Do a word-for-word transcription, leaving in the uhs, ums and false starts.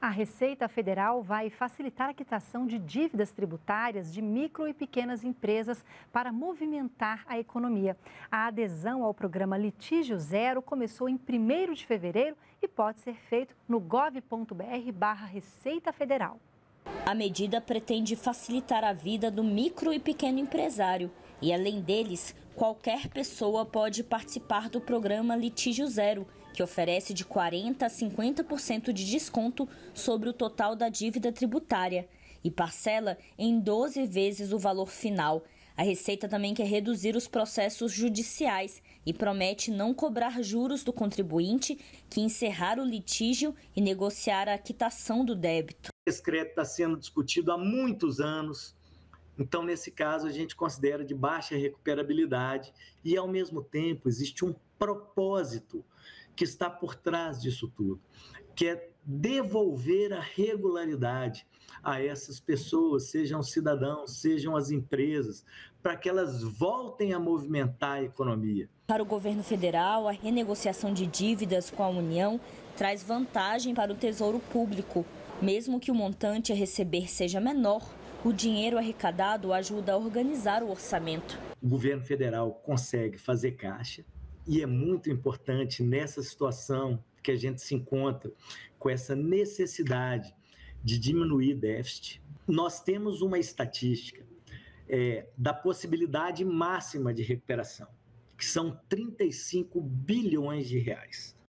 A Receita Federal vai facilitar a quitação de dívidas tributárias de micro e pequenas empresas para movimentar a economia. A adesão ao programa Litígio Zero começou em primeiro de fevereiro e pode ser feito no gov ponto br barra Receita Federal. A medida pretende facilitar a vida do micro e pequeno empresário e, além deles, qualquer pessoa pode participar do programa Litígio Zero, que oferece de quarenta por cento a cinquenta por cento de desconto sobre o total da dívida tributária e parcela em doze vezes o valor final. A Receita também quer reduzir os processos judiciais e promete não cobrar juros do contribuinte que encerrar o litígio e negociar a quitação do débito. Esse crédito está sendo discutido há muitos anos, então nesse caso a gente considera de baixa recuperabilidade e ao mesmo tempo existe um propósito que está por trás disso tudo, que é devolver a regularidade a essas pessoas, sejam cidadãos, sejam as empresas, para que elas voltem a movimentar a economia. Para o governo federal, a renegociação de dívidas com a União traz vantagem para o Tesouro Público. Mesmo que o montante a receber seja menor, o dinheiro arrecadado ajuda a organizar o orçamento. O governo federal consegue fazer caixa e é muito importante nessa situação que a gente se encontra com essa necessidade de diminuir déficit. Nós temos uma estatística é, da possibilidade máxima de recuperação, que são trinta e cinco bilhões de reais.